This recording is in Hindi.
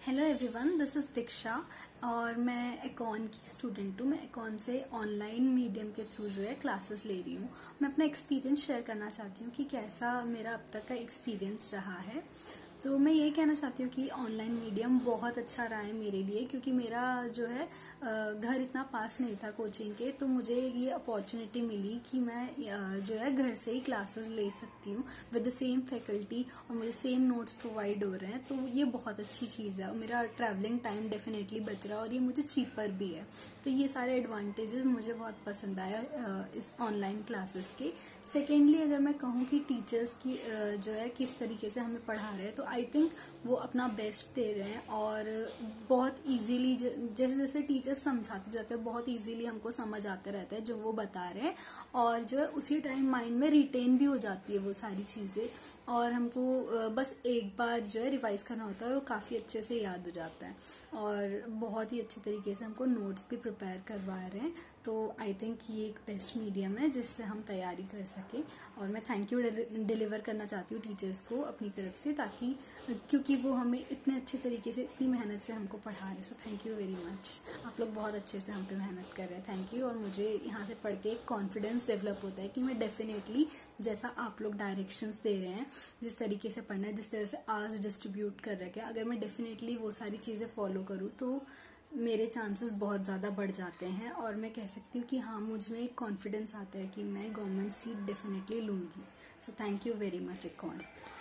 Hello everyone, this is Diksha और मैं एकॉन की स्टूडेंट हूँ। मैं एकॉन से ऑनलाइन मीडियम के थ्रू जो है क्लासेस ले रही हूँ। मैं अपना एक्सपीरियंस शेयर करना चाहती हूँ कि कैसा मेरा अब तक का एक्सपीरियंस रहा है। तो मैं ये कहना चाहती हूँ कि ऑनलाइन मीडियम बहुत अच्छा रहा है मेरे लिए, क्योंकि मेरा जो है घर इतना पास नहीं था कोचिंग के, तो मुझे ये अपॉर्चुनिटी मिली कि मैं जो है घर से ही क्लासेस ले सकती हूँ विद द सेम फैकल्टी, और मुझे सेम नोट्स प्रोवाइड हो रहे हैं। तो ये बहुत अच्छी चीज़ है और मेरा ट्रैवलिंग टाइम डेफिनेटली बच रहा है और ये मुझे चीपर भी है। तो ये सारे एडवांटेजेस मुझे बहुत पसंद आया इस ऑनलाइन क्लासेस के। सेकेंडली, अगर मैं कहूँ कि टीचर्स की जो है किस तरीके से हमें पढ़ा रहे हैं, तो आई थिंक वो अपना बेस्ट दे रहे हैं और बहुत इजीली जैसे जैसे टीचर्स समझाते जाते हैं बहुत इजीली हमको समझ आते रहता है जो वो बता रहे हैं, और जो है उसी टाइम माइंड में रिटेन भी हो जाती है वो सारी चीज़ें, और हमको बस एक बार जो है रिवाइज करना होता है और वो काफ़ी अच्छे से याद हो जाता है, और बहुत ही अच्छे तरीके से हमको नोट्स भी प्रिपेयर करवा रहे हैं। तो आई थिंक ये एक बेस्ट मीडियम है जिससे हम तैयारी कर सकें, और मैं थैंक यू डिलीवर करना चाहती हूँ टीचर्स को अपनी तरफ से, ताकि क्योंकि वो हमें इतने अच्छे तरीके से इतनी मेहनत से हमको पढ़ा रहे हैं। So thank you very much. आप लोग बहुत अच्छे से हम पे मेहनत कर रहे हैं, थैंक यू। और मुझे यहाँ से पढ़ के एक कॉन्फिडेंस डेवलप होता है कि मैं डेफिनेटली जैसा आप लोग डायरेक्शंस दे रहे हैं, जिस तरीके से पढ़ना है, जिस तरह से आवर्स डिस्ट्रीब्यूट कर रखे हैं, अगर मैं डेफिनेटली वो सारी चीज़ें फॉलो करूँ तो मेरे चांसेस बहुत ज़्यादा बढ़ जाते हैं, और मैं कह सकती हूँ कि हाँ, मुझ में एक कॉन्फिडेंस आता है कि मैं गवर्नमेंट सीट डेफिनेटली लूँगी। So thank you very much एकॉन।